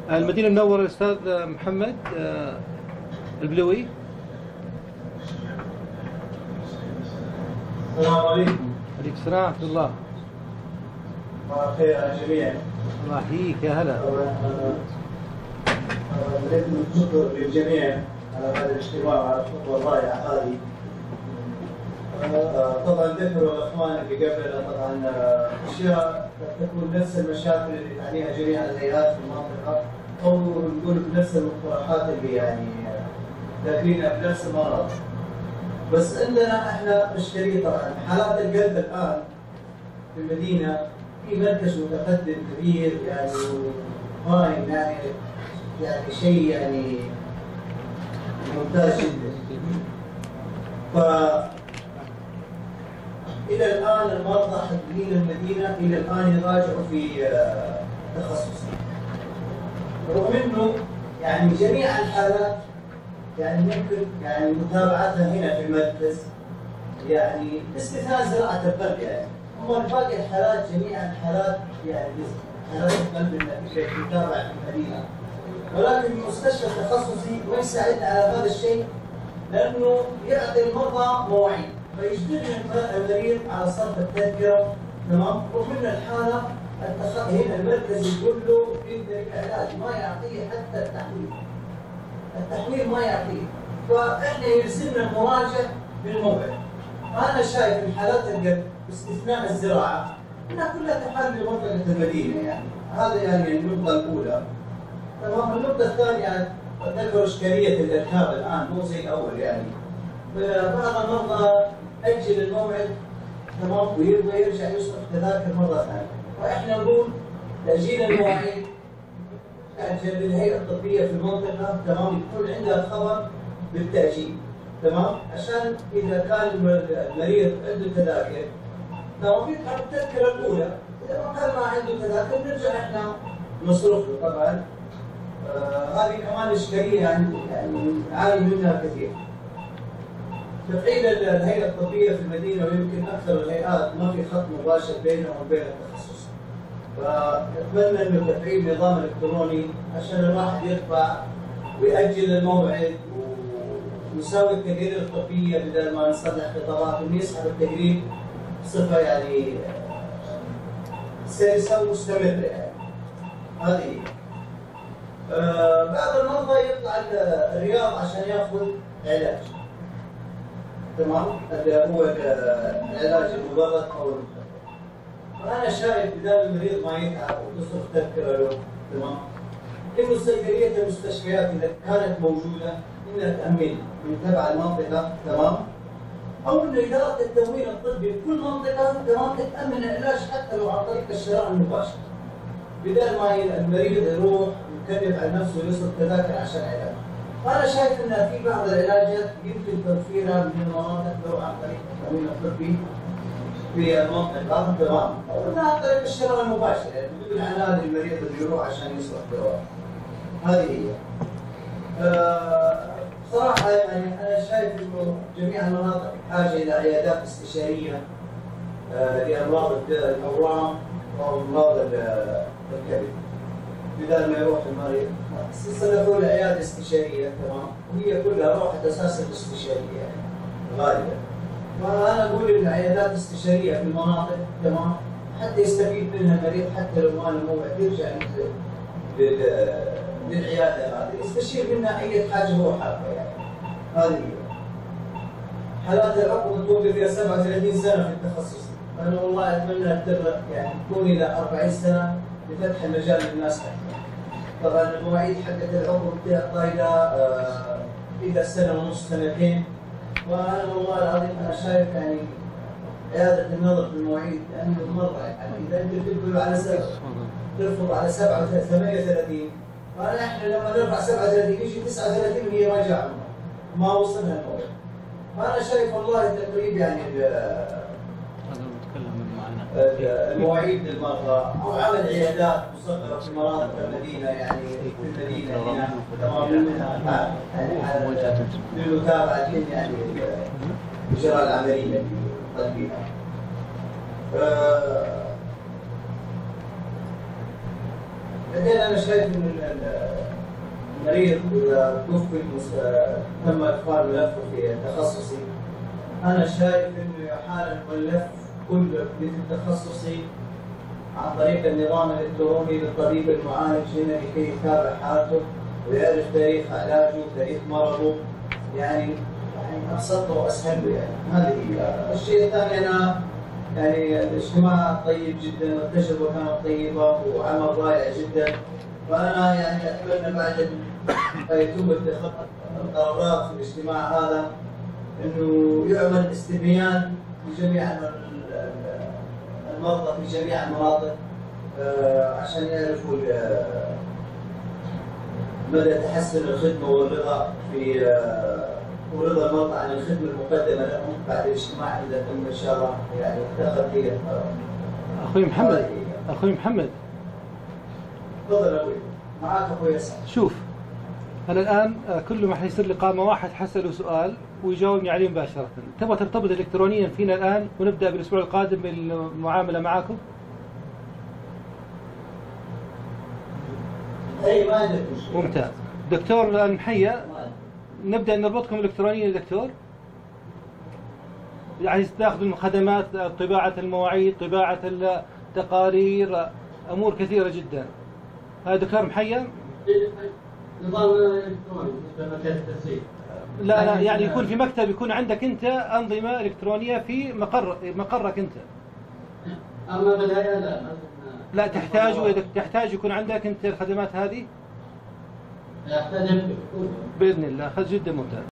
المدينة المنورة الأستاذ محمد البلوي. السلام عليكم. عليكم السلام ورحمة الله. صباح الخير على الجميع. الله يحييك يا هلا. نريد نشكر للجميع على هذا الاجتماع وعلى الخطوة الرائعة هذه. طبعا ذكروا الاخوان اللي قبلنا طبعا اشياء قد تكون نفس المشاكل اللي تعانيها جميع الهيئات في المنطقه، او نقول بنفس المقترحات اللي يعني داخلينها بنفس المناطق. بس عندنا احنا مشكلة طبعا حالات القلب الان في المدينه في مركز متقدم كبير يعني قائم يعني شيء يعني ممتاز جدا. ف إلى الآن المرضى حاضرين المدينة إلى الآن يراجعوا في تخصص. رغم إنه يعني جميع الحالات يعني ممكن يعني متابعتها هنا في المركز يعني باستثناء زراعة القلب يعني. أما باقي الحالات جميع الحالات يعني حالات القلب التي تتابع في المدينة. ولكن المستشفى التخصصي ما يساعدنا على هذا الشيء لأنه يعطي المرضى مواعيد. فيجبرني المريض على صرف التذكره، تمام؟ ومن الحاله هنا المركز يقول له انت العلاج ما يعطيه حتى التحويل ما يعطيه، فاحنا يلزمنا المراجعه بالموعد. انا شايف في حالات القلب باستثناء الزراعه انها كلها تحال بمنطقه المدينه يعني، هذا يعني النقطه الاولى. تمام، النقطه الثانيه ذكر اشكاليه الاركاب الان مو زي الاول يعني. بعض المرضى أجل الموعد تمام ويبغى يرجع يصرف تذاكر مرة ثانية، فإحنا نقول تأجيل المواعيد أجل الهيئة الطبية في المنطقة تمام يكون عندها خبر بالتأجيل تمام، عشان إذا كان المريض عنده تذاكر تمام يدفع التذكرة الأولى، إذا ما كان ما عنده تذاكر نرجع إحنا نصرف له طبعا. هذه كمان إشكالية يعني نعاني منها كثير. تفعيل الهيئة الطبية في المدينة ويمكن أكثر الهيئات ما في خط مباشر بينها وبين التخصص. فأتمنى إنه تفعيل نظام إلكتروني عشان الواحد يدفع ويأجل الموعد ويساوي التقارير الطبية بدل ما نصلح خطابات إنه يسحب التقرير بصفة يعني سلسة ومستمرة يعني. هذه بعض المرضى يطلع الرياض عشان ياخذ علاج. تمام؟ اللي هو العلاج المبرد او المخدر. فانا شايف بدال المريض ما يتعب وتصرف تذكره له، تمام؟ انه صيدليه المستشفيات اذا كانت موجوده انها تامن من تبع المنطقه، تمام؟ او انه اداره التموين الطبي في كل منطقه تمام تامن العلاج حتى لو عن طريق الشراء المباشر. بدال ما المريض يروح ويكلف على نفسه ويصرف تذاكر عشان علاج. فأنا شايف أن في بعض العلاجات يمكن توفيرها من المناطق لو عن طريق التموين الطبي في المنطقة تمام، أو عن طريق الشراء المباشر يعني بدون عناء للمريض اللي يروح عشان يصرف دواء. هذه هي. صراحة يعني أنا شايف إنه جميع المناطق بحاجة إلى عيادات استشارية لأمراض الأورام أو أمراض الكبد. بدل ما يروح المريض صنفوا له عياده استشاريه تمام، وهي كلها روحت اساسا الاستشاريه يعني غالبا. فانا اقول ان العيادات الاستشاريه في المناطق تمام حتى يستفيد منها المريض حتى لو ما له موعد يرجع للعياده هذه يستشير منها اي حاجه هو حابه يعني. هذه هي. حالات العقم توقف فيها 37 سنه في التخصص، انا والله اتمنى يعني تكون الى 40 سنه لفتح المجال للناس اكثر. طبعا المواعيد حقت العمر طايله الى سنه ونص سنتين، وانا والله العظيم انا شايف يعني عياده النظر في المواعيد لانه مره يعني اذا انت تقول على ترفض على 38 فاحنا لما نرفع 37 يجي 39 وهي ما جاء ما وصلنا الموعد. فانا شايف والله تقريبا يعني المواعيد للمرضى او عمل عيادات مصغره في مناطق المدينه يعني في المدينه هنا تمام منها للمتابعه يعني اجراء العمليه القلبيه. بعدين انا شايف ان المريض اذا توفي تم ادخال ملفه في تخصصي، انا شايف انه يحال الملف كله في التخصصي عن طريق النظام الالكتروني للطبيب المعالج هنا لكي يتابع حالته ويعرف تاريخ علاجه وتاريخ مرضه، يعني ابسط له واسهل له. يعني هذه هي. الشيء الثاني انا يعني الاجتماع طيب جدا والتجربه كانت طيبه وعمل رائع جدا، فانا يعني اتمنى بعد ما يتم اتخاذ القرارات في الاجتماع هذا انه يعمل استبيان لجميع المرضى في جميع المناطق عشان يعرفوا مدى تحسن الخدمه والرضا في ورضا المرضى عن الخدمه المقدمه لهم بعد الاجتماع اذا تم ان شاء الله يعني اتخذ هي القرار. اخوي محمد تفضل ابوي، معك اخوي اسعد. شوف، انا الان كل ما حيصير لي قامه واحد حسأله سؤال ويجاوبني عليه مباشره. تبغى ترتبط الكترونيا فينا الان ونبدا بالاسبوع القادم بالمعامله معاكم؟ اي ما عندك مشكله. ممتاز. دكتور المحيا، نبدا نربطكم الكترونيا يا دكتور؟ عايز تاخذوا الخدمات، طباعه المواعيد، طباعه التقارير، امور كثيره جدا. هذا دكتور محيا؟ نظام الكتروني بالنسبه لمكان التسجيل. لا يعني يكون في مكتب، يكون عندك انت انظمه الكترونيه في مقرك انت. اما بالهيئه لا تحتاج يكون عندك انت الخدمات هذه؟ يحتاج باذن الله. جدا ممتاز.